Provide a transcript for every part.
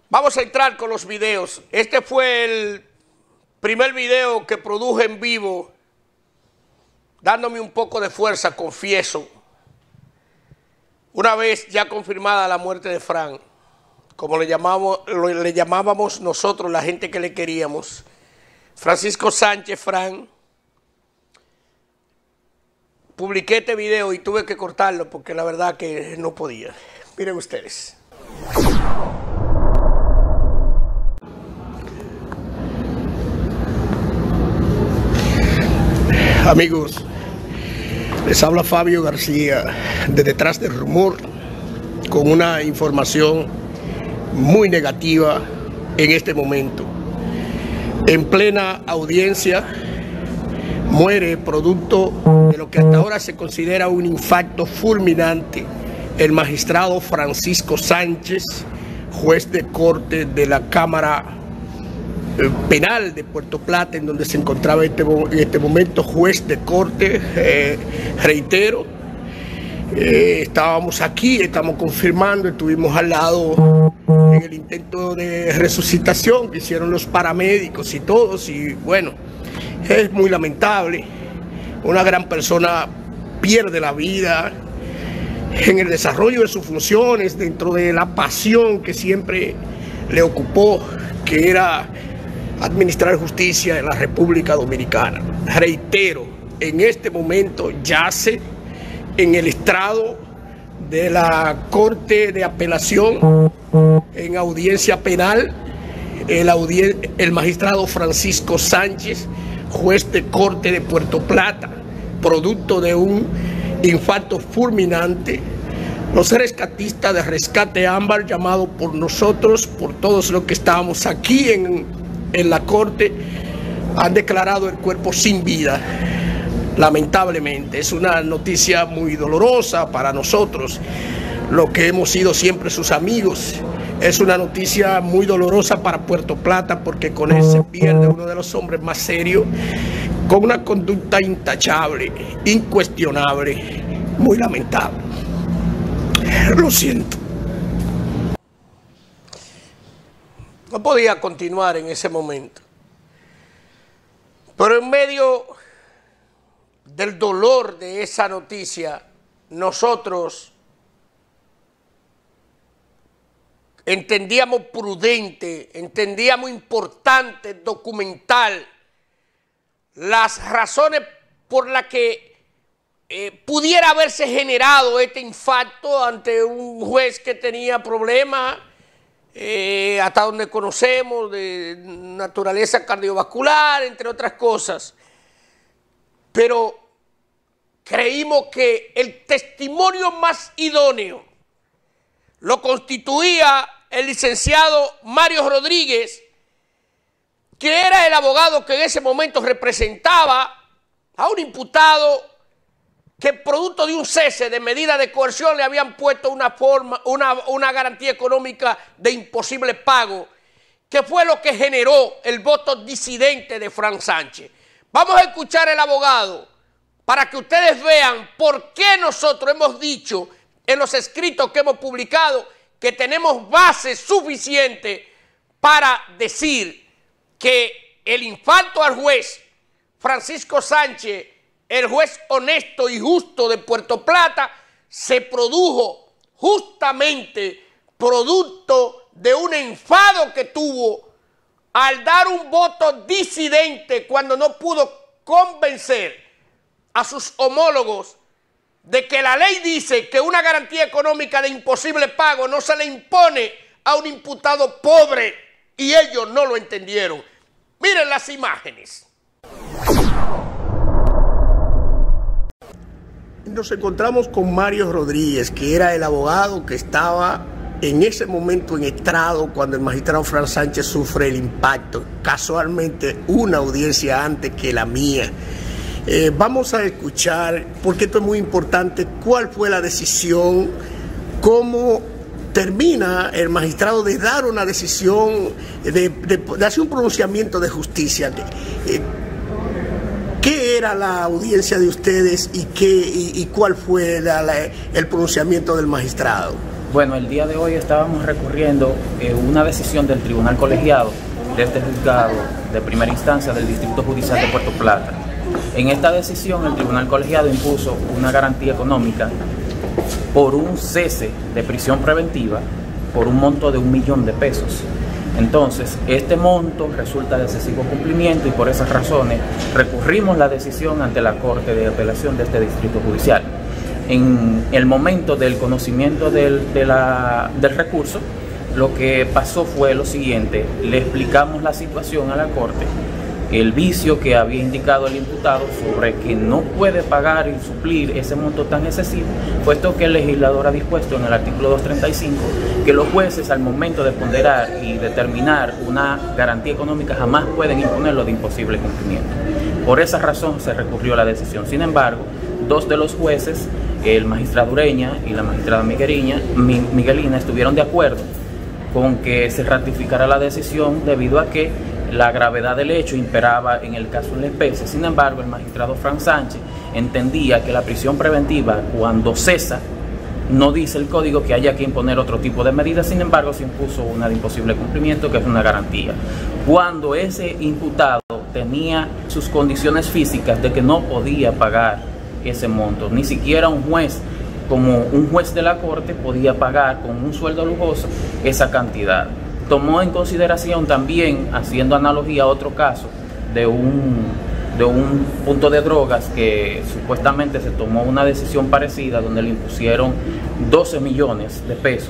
Vamos a entrar con los videos. Este fue el primer video que produje en vivo, dándome un poco de fuerza, confieso. Una vez ya confirmada la muerte de Fran, como le llamábamos nosotros, la gente que le queríamos, Francisco Sánchez Fran, publiqué este video y tuve que cortarlo porque la verdad que no podía. Miren ustedes. Amigos, les habla Fabio García de Detrás del Rumor con una información muy negativa en este momento. En plena audiencia muere producto de lo que hasta ahora se considera un infarto fulminante el magistrado Francisco Sánchez, juez de corte de la Cámara Penal de Puerto Plata, en donde se encontraba en este momento juez de corte. Reitero, estábamos aquí, estamos confirmando, estuvimos al lado en el intento de resucitación que hicieron los paramédicos y todos, y bueno, es muy lamentable. Una gran persona pierde la vida en el desarrollo de sus funciones, dentro de la pasión que siempre le ocupó, que era administrar justicia en la República Dominicana. Reitero, en este momento yace en el estrado de la Corte de Apelación en audiencia penal el magistrado Francisco Sánchez, juez de corte de Puerto Plata, producto de un infarto fulminante. Los rescatistas de Rescate Ámbar, llamados por nosotros, por todos los que estábamos aquí en la corte, han declarado el cuerpo sin vida. Lamentablemente, es una noticia muy dolorosa para nosotros, los que hemos sido siempre sus amigos. Es una noticia muy dolorosa para Puerto Plata, porque con él se pierde uno de los hombres más serios, con una conducta intachable, incuestionable, muy lamentable. Lo siento. No podía continuar en ese momento, pero en medio del dolor de esa noticia, nosotros entendíamos prudente, entendíamos importante documentar las razones por las que pudiera haberse generado este infarto ante un juez que tenía problemas, hasta donde conocemos, de naturaleza cardiovascular, entre otras cosas. Pero creímos que el testimonio más idóneo lo constituía el licenciado Mario Rodríguez, que era el abogado que en ese momento representaba a un imputado que producto de un cese de medida de coerción le habían puesto una garantía económica de imposible pago, que fue lo que generó el voto disidente de Fran Sánchez. Vamos a escuchar al abogado para que ustedes vean por qué nosotros hemos dicho en los escritos que hemos publicado que tenemos base suficiente para decir que el infarto al juez Francisco Sánchez, el juez honesto y justo de Puerto Plata, se produjo justamente producto de un enfado que tuvo al dar un voto disidente cuando no pudo convencer a sus homólogos de que la ley dice que una garantía económica de imposible pago no se le impone a un imputado pobre, y ellos no lo entendieron. Miren las imágenes. Nos encontramos con Mario Rodríguez, que era el abogado que estaba en ese momento en estrado cuando el magistrado Fran Sánchez sufre el impacto, casualmente una audiencia antes que la mía. Vamos a escuchar, porque esto es muy importante, cuál fue la decisión, cómo termina el magistrado de dar una decisión, de hacer un pronunciamiento de justicia. ¿Qué era la audiencia de ustedes y cuál fue el pronunciamiento del magistrado? Bueno, el día de hoy estábamos recurriendo una decisión del Tribunal Colegiado de este juzgado de primera instancia del Distrito Judicial de Puerto Plata. En esta decisión, el Tribunal Colegiado impuso una garantía económica por un cese de prisión preventiva por un monto de 1 millón de pesos. Entonces, este monto resulta de excesivo cumplimiento y por esas razones recurrimos la decisión ante la Corte de Apelación de este Distrito Judicial. En el momento del conocimiento del recurso, lo que pasó fue lo siguiente: le explicamos la situación a la Corte, el vicio que había indicado el imputado sobre que no puede pagar y suplir ese monto tan excesivo, puesto que el legislador ha dispuesto en el artículo 235 que los jueces al momento de ponderar y determinar una garantía económica jamás pueden imponerlo de imposible cumplimiento. Por esa razón se recurrió a la decisión. Sin embargo, dos de los jueces, el magistrado Ureña y la magistrada Miguelina, estuvieron de acuerdo con que se ratificara la decisión debido a que la gravedad del hecho imperaba en el caso en la especie. Sin embargo, el magistrado Fran Sánchez entendía que la prisión preventiva, cuando cesa, no dice el código que haya que imponer otro tipo de medidas. Sin embargo, se impuso una de imposible cumplimiento, que es una garantía. Cuando ese imputado tenía sus condiciones físicas de que no podía pagar ese monto, ni siquiera un juez, como un juez de la Corte, podía pagar con un sueldo lujoso esa cantidad. Tomó en consideración también, haciendo analogía a otro caso de un punto de drogas que supuestamente se tomó una decisión parecida donde le impusieron 12 millones de pesos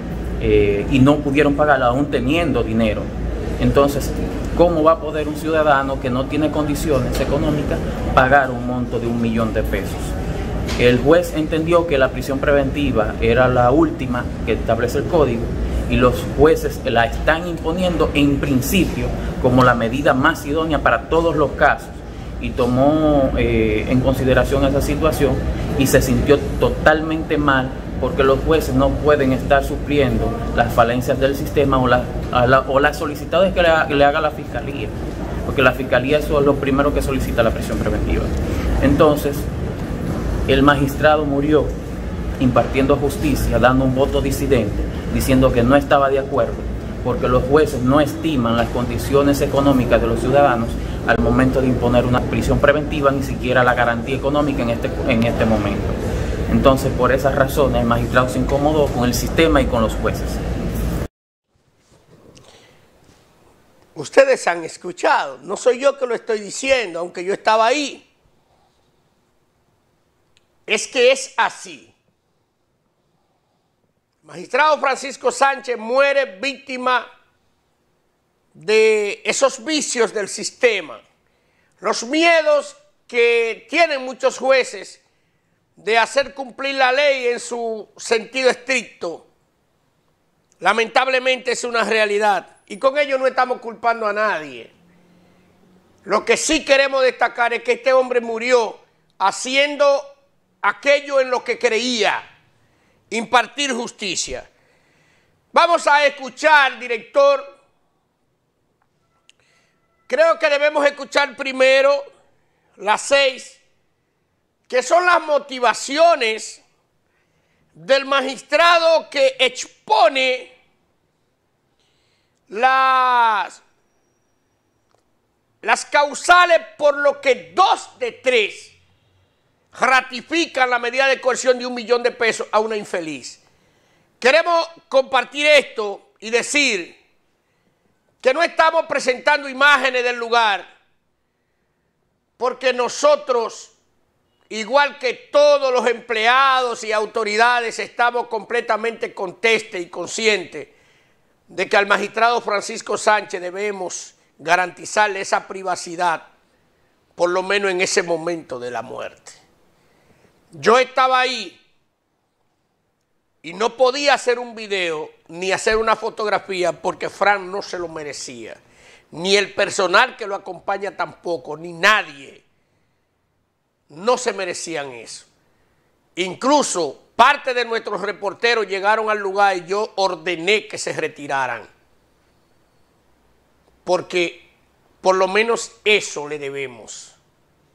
y no pudieron pagarla aún teniendo dinero. Entonces, ¿cómo va a poder un ciudadano que no tiene condiciones económicas pagar un monto de 1 millón de pesos? El juez entendió que la prisión preventiva era la última que establece el código y los jueces la están imponiendo en principio como la medida más idónea para todos los casos, y tomó en consideración esa situación y se sintió totalmente mal porque los jueces no pueden estar supliendo las falencias del sistema o las solicitadas que le haga la Fiscalía, porque la Fiscalía eso es lo primero que solicita la prisión preventiva. Entonces, el magistrado murió impartiendo justicia, dando un voto disidente, diciendo que no estaba de acuerdo, porque los jueces no estiman las condiciones económicas de los ciudadanos al momento de imponer una prisión preventiva, ni siquiera la garantía económica en este momento. Entonces, por esas razones, el magistrado se incomodó con el sistema y con los jueces. Ustedes han escuchado, no soy yo que lo estoy diciendo, aunque yo estaba ahí. Es que es así. El magistrado Francisco Sánchez muere víctima de esos vicios del sistema, los miedos que tienen muchos jueces de hacer cumplir la ley en su sentido estricto. Lamentablemente es una realidad y con ello no estamos culpando a nadie. Lo que sí queremos destacar es que este hombre murió haciendo aquello en lo que creía, impartir justicia. Vamos a escuchar, director. Creo que debemos escuchar primero las 6, que son las motivaciones del magistrado que expone las causales por lo que 2 de 3 ratifican la medida de coerción de 1 millón de pesos a una infeliz. Queremos compartir esto y decir que no estamos presentando imágenes del lugar, porque nosotros, igual que todos los empleados y autoridades, estamos completamente contestes y conscientes de que al magistrado Francisco Sánchez debemos garantizarle esa privacidad, por lo menos en ese momento de la muerte. Yo estaba ahí y no podía hacer un video ni hacer una fotografía porque Fran no se lo merecía, ni el personal que lo acompaña tampoco, ni nadie. No se merecían eso. Incluso parte de nuestros reporteros llegaron al lugar y yo ordené que se retiraran, porque por lo menos eso le debemos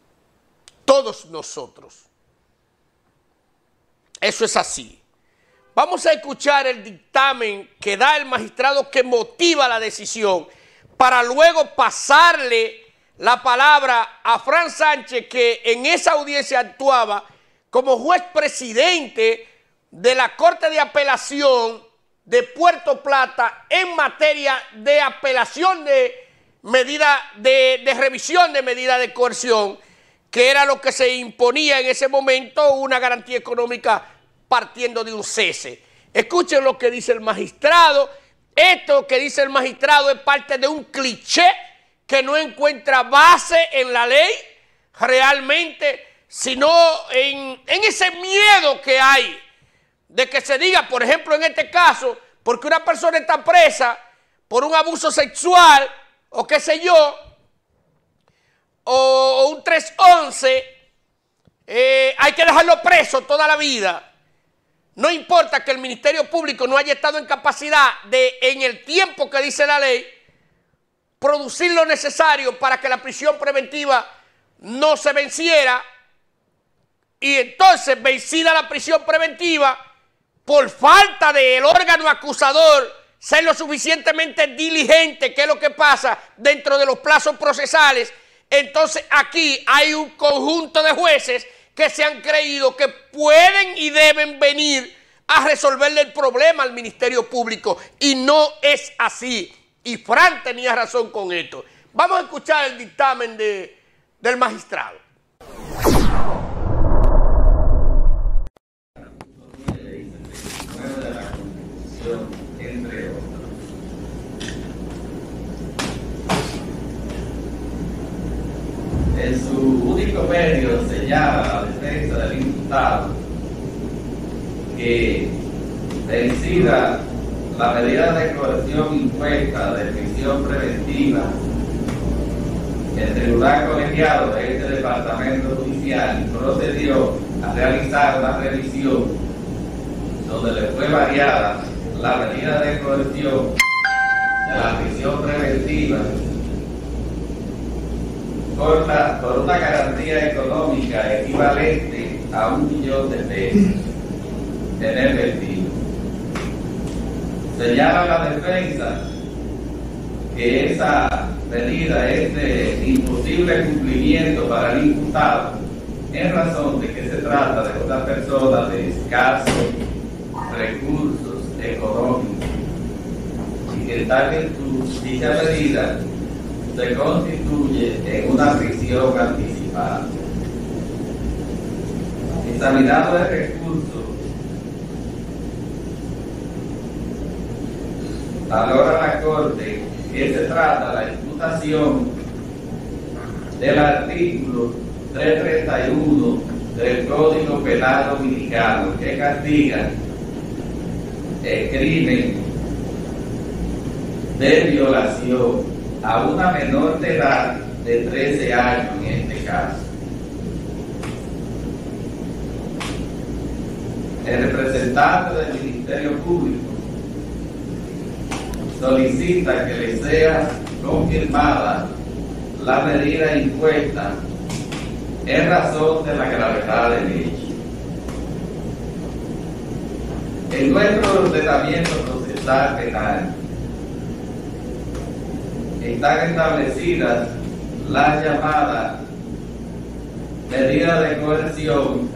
todos nosotros. Eso es así. Vamos a escuchar el dictamen que da el magistrado que motiva la decisión para luego pasarle la palabra a Fran Sánchez, que en esa audiencia actuaba como juez presidente de la Corte de Apelación de Puerto Plata en materia de apelación de medida de revisión de medida de coerción, que era lo que se imponía en ese momento, una garantía económica partiendo de un cese. Escuchen lo que dice el magistrado. Esto que dice el magistrado es parte de un cliché que no encuentra base en la ley realmente, sino en ese miedo que hay de que se diga, por ejemplo, en este caso, porque una persona está presa por un abuso sexual o qué sé yo, o un 311, hay que dejarlo preso toda la vida. No importa que el Ministerio Público no haya estado en capacidad de, en el tiempo que dice la ley, producir lo necesario para que la prisión preventiva no se venciera, y entonces, vencida la prisión preventiva, por falta del órgano acusador ser lo suficientemente diligente, que es lo que pasa dentro de los plazos procesales, entonces aquí hay un conjunto de jueces que se han creído que pueden y deben venir a resolverle el problema al Ministerio Público, y no es así. Y Fran tenía razón con esto. Vamos a escuchar el dictamen del magistrado. En su único medio señala la defensa del imputado que, vencida la medida de coerción impuesta de prisión preventiva, el tribunal colegiado de este departamento judicial procedió a realizar una revisión donde le fue variada la medida de coerción de la prisión preventiva por una garantía económica equivalente a 1 millón de pesos en efectivo. Señala la defensa que esa medida es de imposible cumplimiento para el imputado en razón de que se trata de una persona de escasos recursos económicos y que tal virtud dicha medida se constituye en una prisión anticipada. Examinado el recurso, valora la Corte que se trata la imputación del artículo 331 del Código Penal Dominicano, que castiga el crimen de violación a una menor de edad de 13 años en este caso. El representante del Ministerio Público solicita que le sea confirmada la medida impuesta en razón de la gravedad del hecho. En nuestro ordenamiento procesal penal están establecidas las llamadas medidas de coerción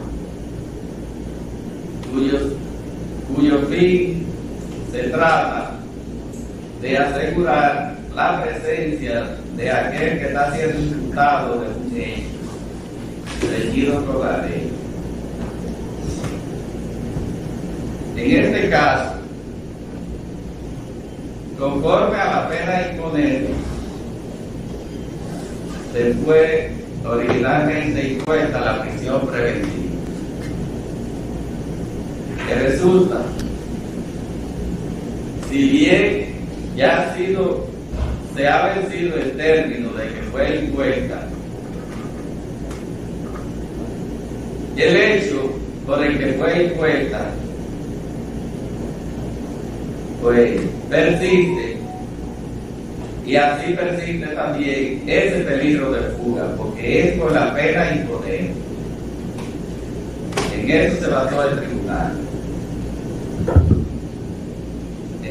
cuyo fin se trata de asegurar la presencia de aquel que está siendo imputado de un hecho regido por la ley. En este caso, conforme a la pena a imponer, se fue originalmente impuesta la prisión preventiva, que resulta, si bien ya se ha vencido el término de que fue impuesta, el hecho por el que fue impuesta pues persiste, y así persiste también ese peligro de fuga, porque es por la pena imponer. En eso se basó el tribunal.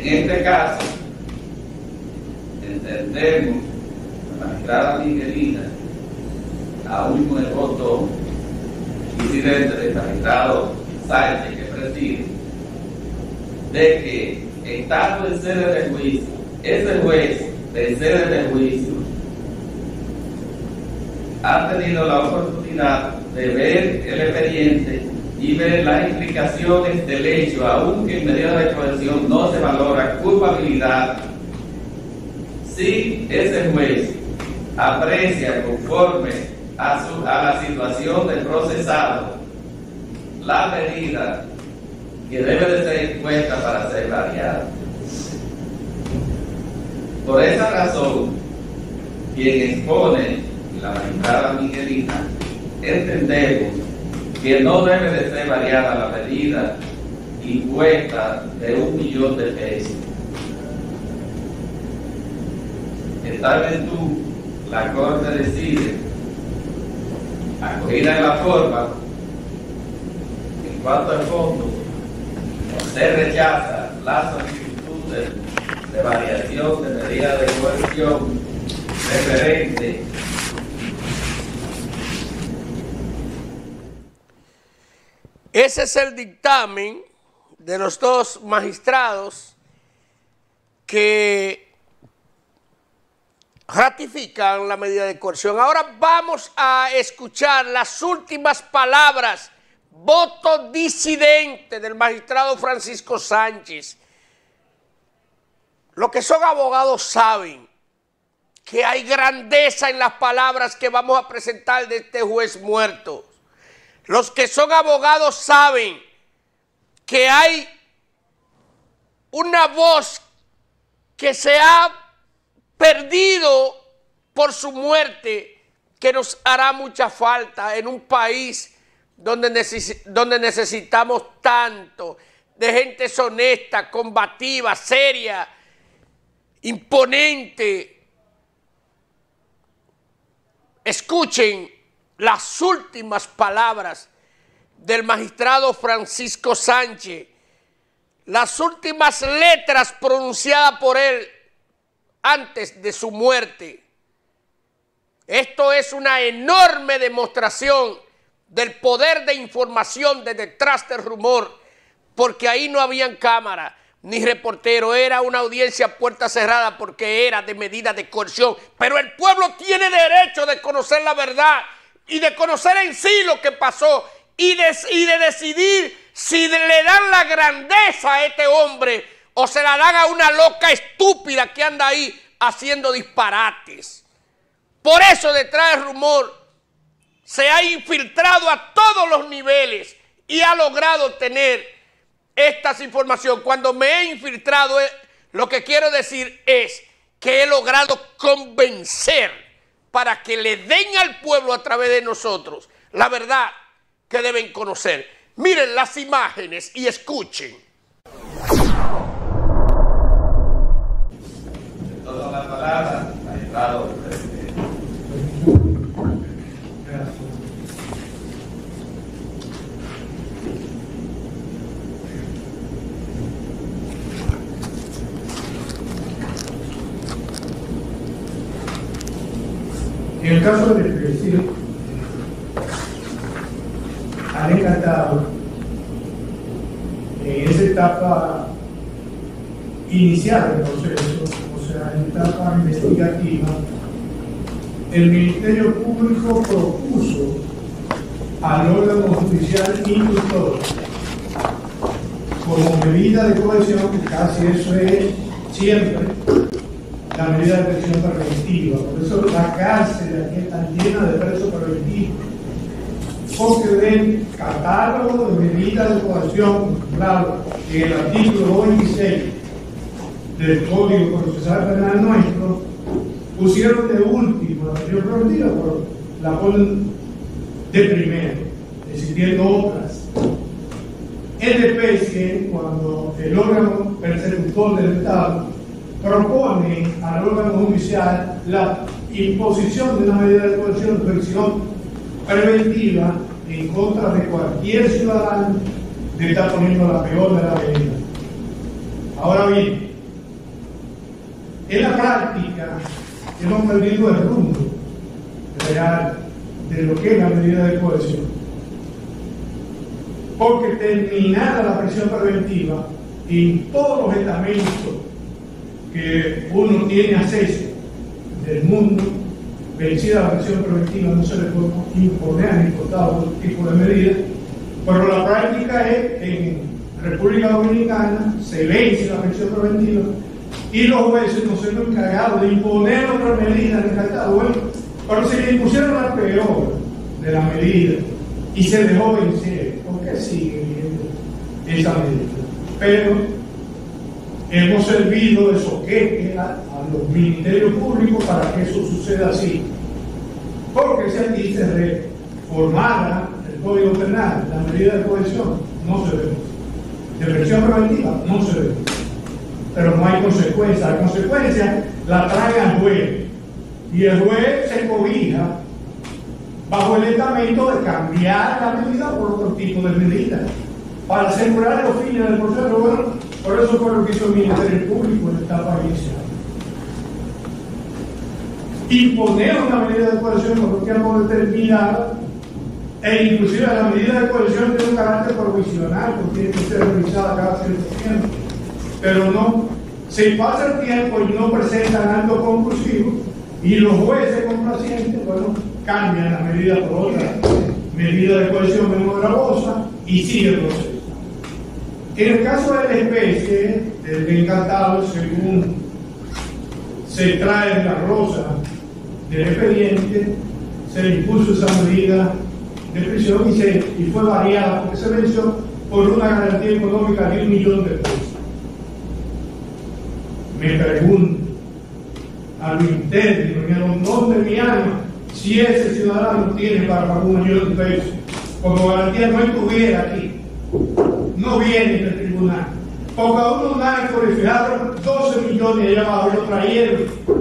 En este caso, entendemos, la magistrada Miguelina, aún con el voto disidente del magistrado Sánchez que preside, de que estando en sede de juicio, ese juez de sede de juicio ha tenido la oportunidad de ver el expediente y ver las implicaciones del hecho, aunque en medida de coerción no se valora culpabilidad. Si ese juez aprecia conforme a la situación del procesado la medida que debe de ser impuesta para ser variada. Por esa razón, quien expone, la magistrada Miguelina, entendemos que no debe de ser variada la medida impuesta de 1 millón de pesos. En tal virtud, la Corte decide, acogida en la forma, en cuanto al fondo, se rechaza la solicitud de variación de medida de coerción referente. Ese es el dictamen de los dos magistrados que ratifican la medida de coerción. Ahora vamos a escuchar las últimas palabras, voto disidente del magistrado Francisco Sánchez. Los que son abogados saben que hay grandeza en las palabras que vamos a presentar de este juez muerto. Los que son abogados saben que hay una voz que se ha perdido por su muerte, que nos hará mucha falta en un país donde necesitamos tanto de gente honesta, combativa, seria, imponente. Escuchen las últimas palabras del magistrado Francisco Sánchez, las últimas letras pronunciadas por él antes de su muerte. Esto es una enorme demostración del poder de información de detrás del rumor, porque ahí no habían cámara ni reportero, era una audiencia a puerta cerrada porque era de medida de coerción. Pero el pueblo tiene derecho de conocer la verdad y de conocer en sí lo que pasó y de decidir si le dan la grandeza a este hombre o se la dan a una loca estúpida que anda ahí haciendo disparates. Por eso detrás del rumor se ha infiltrado a todos los niveles y ha logrado tener estas informaciones. Cuando me he infiltrado, lo que quiero decir es que he logrado convencer para que le den al pueblo a través de nosotros la verdad que deben conocer. Miren las imágenes y escuchen. Todas las palabras, magistrado presidente. En el caso de decir, han encantado en esa etapa inicial del proceso, o sea, en etapa investigativa, el Ministerio Público propuso al órgano judicial instructor como medida de coerción, que casi eso es siempre la medida de prisión preventiva. Por eso la cárcel aquí está llena de presos preventivos, porque ven catálogo de medidas de coerción, claro, en el artículo 26 del Código Procesal Penal nuestro, pusieron de último la prisión preventiva, pero la ponen de primero, existiendo otras. Es de especie cuando el órgano persecutor del Estado propone al órgano judicial la imposición de una medida de coerción, prisión preventiva en contra de cualquier ciudadano que está poniendo la peor de la medida. Ahora bien, En la práctica, hemos perdido el rumbo real de lo que es la medida de coerción. Porque terminada la prisión preventiva, en todos los estamentos que uno tiene acceso del mundo, vencida la prisión preventiva, no se le puede imponer ni importar otro tipo de medidas, pero la práctica es en República Dominicana se vence la prisión preventiva y los jueces no son encargados de imponer otra medida en el Estado. Bueno, pero si le impusieron la peor de la medida y se dejó vencer, ¿por qué sigue viendo esa medida? Pero hemos servido de soquete a los ministerios públicos para que eso suceda así. Porque si aquí se reformara el Código Penal, la medida de coerción no se ve. De prisión preventiva no se ve. Pero no hay consecuencia. La consecuencia la trae al juez. Y el juez se cobija bajo el estamento de cambiar la medida por otro tipo de medida para asegurar los fines del proceso. Bueno, por eso fue lo que hizo el Ministerio Público en la etapa inicial. Imponer una medida de coerción por un tiempo determinado, e inclusive la medida de coerción tiene un carácter provisional, porque tiene que ser revisada cada cierto tiempo. Pero no, se pasa el tiempo y no presentan actos conclusivos, y los jueces complacientes, bueno, cambian la medida por otra medida de coerción menos gravosa y sigue el proceso. En el caso de la especie, del encantado, según se trae en la rosa del expediente, se le impuso esa medida de prisión y fue variada porque se venció por una garantía económica de $1 millón. Me pregunto a lo interno y a los honor de mi alma si ese ciudadano tiene para pagar $1 millón, como garantía no estuviera aquí, no viene del tribunal, porque a uno narco le fijaron 12 millones allá abajo y lo trajeron,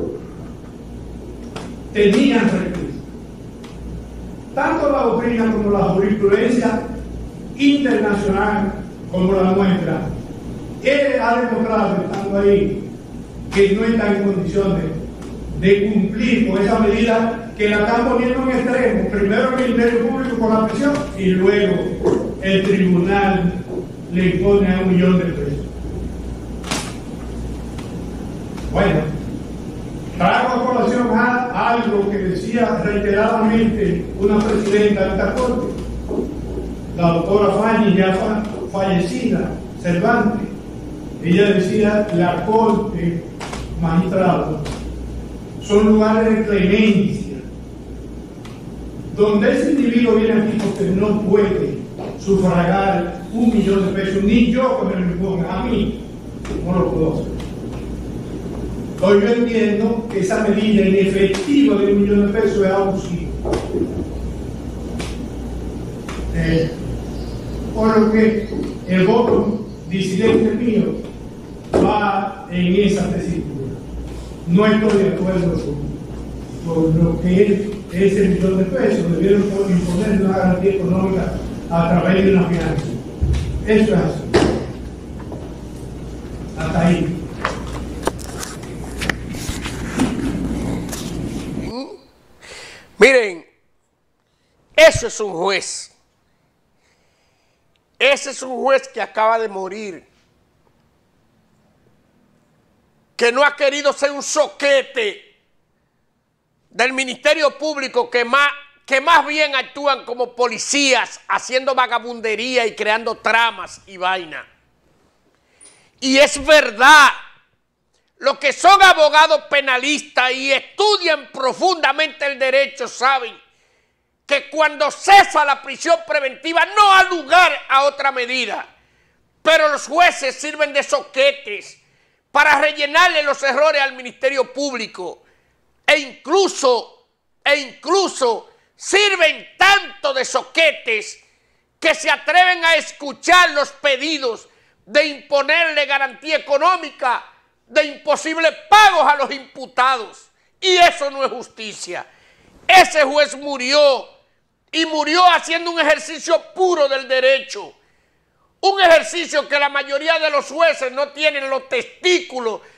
tenían recursos. Tanto la doctrina como la jurisprudencia internacional como la nuestra ha demostrado, estando ahí, que no están en condiciones de cumplir con esa medida que la están poniendo en extremo, primero el Ministerio Público con la prisión y luego el tribunal le impone a $1 millón. Bueno, traigo a colación algo que decía reiteradamente una presidenta de esta corte, la doctora Fanny, ya fallecida, Cervantes. Ella decía: la corte, magistrados, son lugares de clemencia, donde ese individuo viene aquí porque no puede sufragar $1 millón, ni yo que me lo imponga, a mí no lo puedo hacer. Hoy yo entiendo que esa medida inefectiva de $1 millón es abusiva. Por lo que el voto disidente mío va en esa tesitura. No estoy de acuerdo con lo que es ese $1 millón. Debieron imponer una garantía económica a través de una financiación. Eso es así. Hasta ahí. Miren, eso es un juez. Ese es un juez que acaba de morir, que no ha querido ser un soquete del Ministerio Público, que más bien actúan como policías, haciendo vagabundería y creando tramas y vaina. Y es verdad, los que son abogados penalistas y estudian profundamente el derecho saben que cuando cesa la prisión preventiva no hay lugar a otra medida. Pero los jueces sirven de soquetes para rellenarle los errores al Ministerio Público e incluso sirven tanto de soquetes que se atreven a escuchar los pedidos de imponerle garantía económica de imposibles pagos a los imputados. Y eso no es justicia. Ese juez murió, y murió haciendo un ejercicio puro del derecho. Un ejercicio que la mayoría de los jueces no tienen los testículos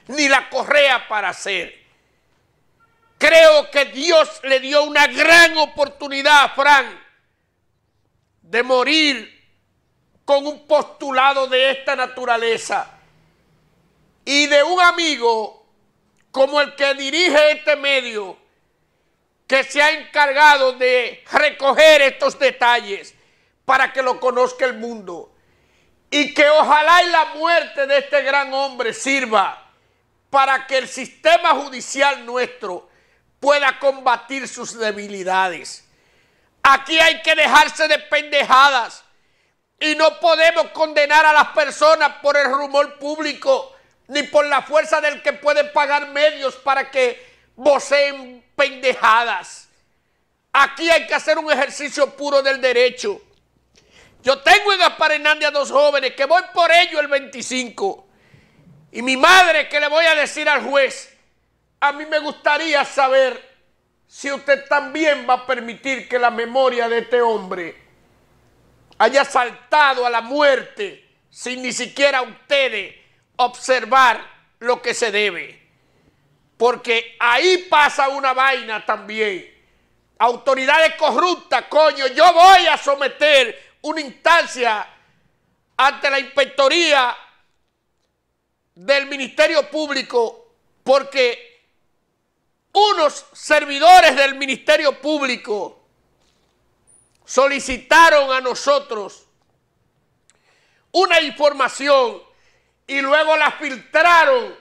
ni la correa para hacer. Creo que Dios le dio una gran oportunidad a Fran de morir con un postulado de esta naturaleza y de un amigo como el que dirige este medio, que se ha encargado de recoger estos detalles para que lo conozca el mundo, y que ojalá y la muerte de este gran hombre sirva para que el sistema judicial nuestro pueda combatir sus debilidades. Aquí hay que dejarse de pendejadas y no podemos condenar a las personas por el rumor público ni por la fuerza del que puede pagar medios para que voceen pendejadas. Aquí hay que hacer un ejercicio puro del derecho. Yo tengo en Aparenandia 2 jóvenes que voy por ello el 25. Y mi madre, que le voy a decir al juez, a mí me gustaría saber si usted también va a permitir que la memoria de este hombre haya saltado a la muerte sin ni siquiera ustedes observar lo que se debe. Porque ahí pasa una vaina también. Autoridades corruptas, coño, yo voy a someter una instancia ante la inspectoría del Ministerio Público porque unos servidores del Ministerio Público solicitaron a nosotros una información y luego la filtraron.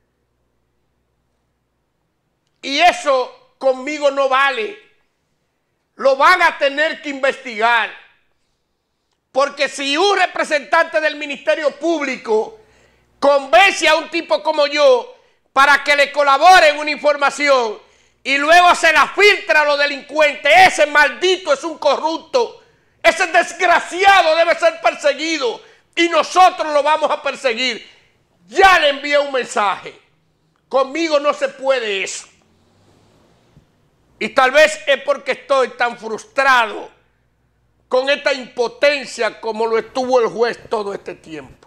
Y eso conmigo no vale. Lo van a tener que investigar. Porque si un representante del Ministerio Público convence a un tipo como yo para que le colabore en una información y luego se la filtra a los delincuentes, ese maldito es un corrupto, ese desgraciado debe ser perseguido y nosotros lo vamos a perseguir. Ya le envié un mensaje. Conmigo no se puede eso. Y tal vez es porque estoy tan frustrado con esta impotencia como lo estuvo el juez todo este tiempo.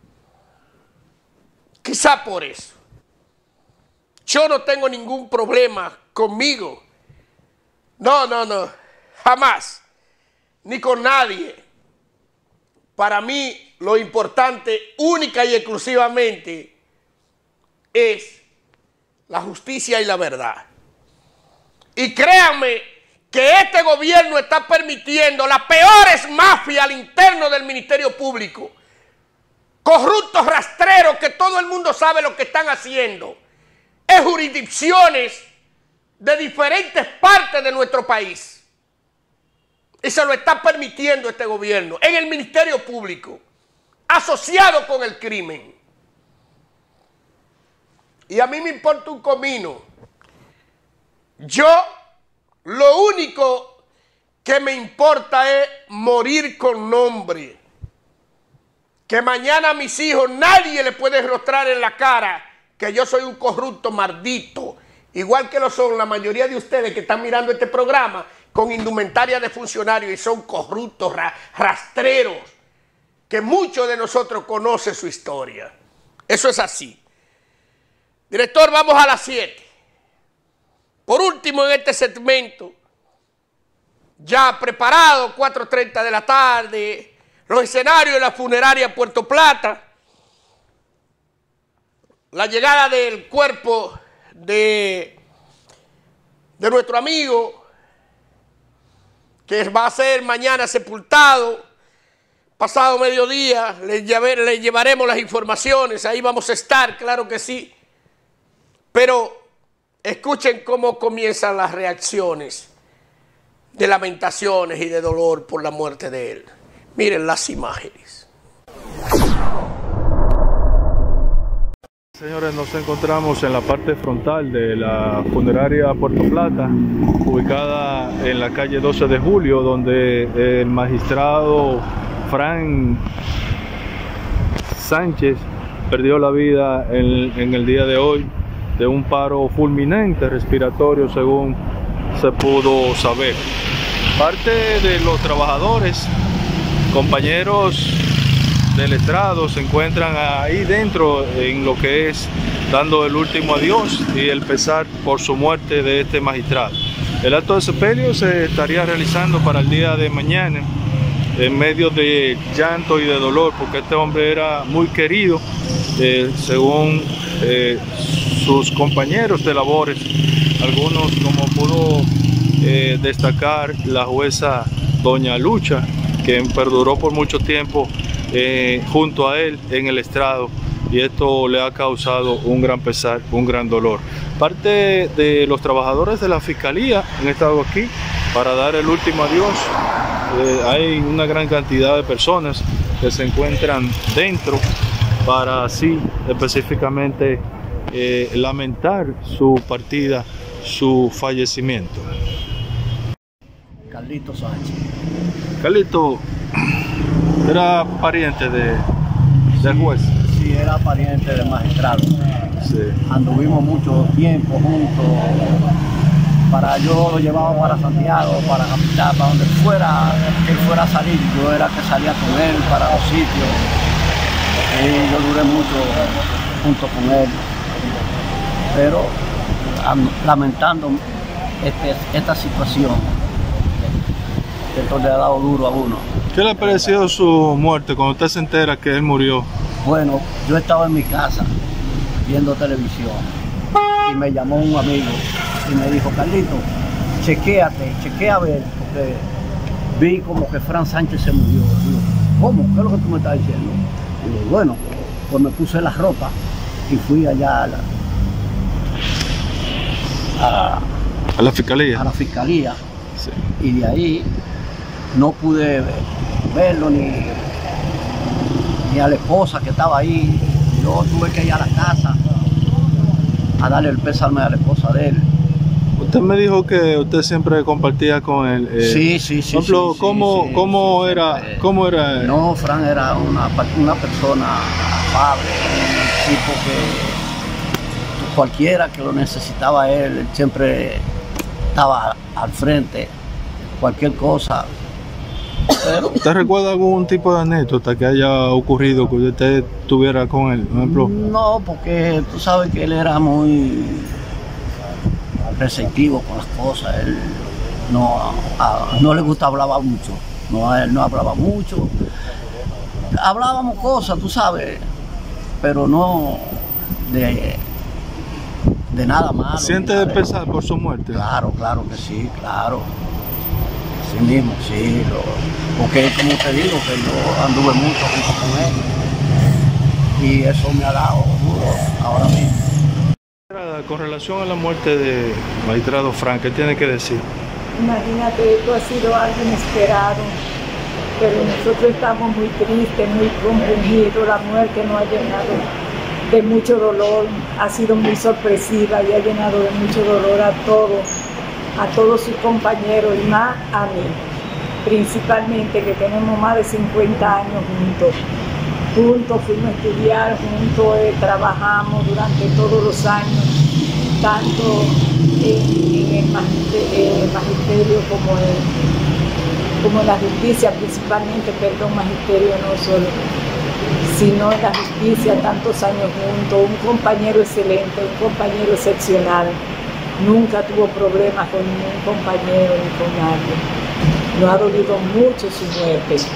Quizá por eso. Yo no tengo ningún problema conmigo. No, jamás. Ni con nadie. Para mí lo importante, única y exclusivamente, es la justicia y la verdad. Y créanme que este gobierno está permitiendo las peores mafias al interno del Ministerio Público. Corruptos rastreros que todo el mundo sabe lo que están haciendo en jurisdicciones de diferentes partes de nuestro país. Y se lo está permitiendo este gobierno en el Ministerio Público, asociado con el crimen. Y a mí me importa un comino. Yo lo único que me importa es morir con nombre. Que mañana a mis hijos nadie le puede rostrar en la cara que yo soy un corrupto maldito, igual que lo son la mayoría de ustedes que están mirando este programa con indumentaria de funcionarios y son corruptos, rastreros, que muchos de nosotros conocen su historia. Eso es así. Director, vamos a las 7. Por último, en este segmento, ya preparado, 4:30 de la tarde, los escenarios de la funeraria Puerto Plata, la llegada del cuerpo de nuestro amigo, que va a ser mañana sepultado, pasado mediodía, le llevaremos las informaciones, ahí vamos a estar, claro que sí, pero escuchen cómo comienzan las reacciones de lamentaciones y de dolor por la muerte de él. Miren las imágenes. Señores, nos encontramos en la parte frontal de la funeraria Puerto Plata, ubicada en la calle 12 de Julio, donde el magistrado Fran Sánchez perdió la vida en el día de hoy de un paro fulminante respiratorio, según se pudo saber. Parte de los trabajadores, compañeros del estrado, se encuentran ahí dentro en lo que es dando el último adiós y el pesar por su muerte de este magistrado. El acto de sepelio se estaría realizando para el día de mañana, en medio de llanto y de dolor, porque este hombre era muy querido, según sus compañeros de labores, algunos, como pudo destacar la jueza doña Lucha, que perduró por mucho tiempo junto a él en el estrado, y esto le ha causado un gran pesar, un gran dolor. Parte de los trabajadores de la Fiscalía han estado aquí para dar el último adiós. Hay una gran cantidad de personas que se encuentran dentro para así específicamente lamentar su partida, su fallecimiento. Carlito Sánchez. Carlito, ¿era pariente del juez? Sí, era pariente del magistrado. Sí. Anduvimos mucho tiempo juntos. Yo lo llevaba para Santiago, para Capital, para donde fuera, que él fuera a salir. Yo era que salía con él para los sitios. Y yo duré mucho junto con él. Pero lamentando esta situación, que esto le ha dado duro a uno. ¿Qué le ha parecido su muerte cuando usted se entera que él murió? Bueno, yo estaba en mi casa viendo televisión y me llamó un amigo y me dijo: Carlito, chequea a ver, porque vi como que Fran Sánchez se murió. Digo, ¿cómo? ¿Qué es lo que tú me estás diciendo? Digo, bueno, pues me puse la ropa y fui allá a la fiscalía. A la fiscalía. Sí. Y de ahí no pude verlo ni a la esposa que estaba ahí. Yo tuve que ir a la casa a darle el pésame a la esposa de él. Usted me dijo que usted siempre compartía con él. Sí. Por ejemplo, ¿cómo era? No, Fran era una persona afable, un tipo que cualquiera que lo necesitaba él siempre estaba al frente, cualquier cosa. Pero, ¿usted recuerda algún tipo de anécdota que haya ocurrido que usted tuviera con él, por ejemplo? No, porque tú sabes que él era muy receptivo con las cosas. Él no le gusta hablar mucho. Él no hablaba mucho. Hablábamos cosas, tú sabes, pero no de nada malo. ¿Siente pesar por su muerte? Claro que sí, claro. Así mismo, sí. Porque como te digo, que yo anduve mucho junto con él y eso me ha dado duro ahora mismo. Con relación a la muerte de magistrado Fran, ¿qué tiene que decir? Imagínate, esto ha sido algo inesperado, pero nosotros estamos muy tristes, muy compungidos. La muerte nos ha llenado de mucho dolor, ha sido muy sorpresiva y ha llenado de mucho dolor a todos sus compañeros y más a mí, principalmente, que tenemos más de 50 años juntos fuimos a estudiar, juntos trabajamos durante todos los años, tanto en el magisterio como en la justicia, principalmente, magisterio no solo, sino en la justicia, tantos años juntos, un compañero excelente, un compañero excepcional. Nunca tuvo problemas con ningún compañero ni con nadie. Nos ha dolido mucho su muerte.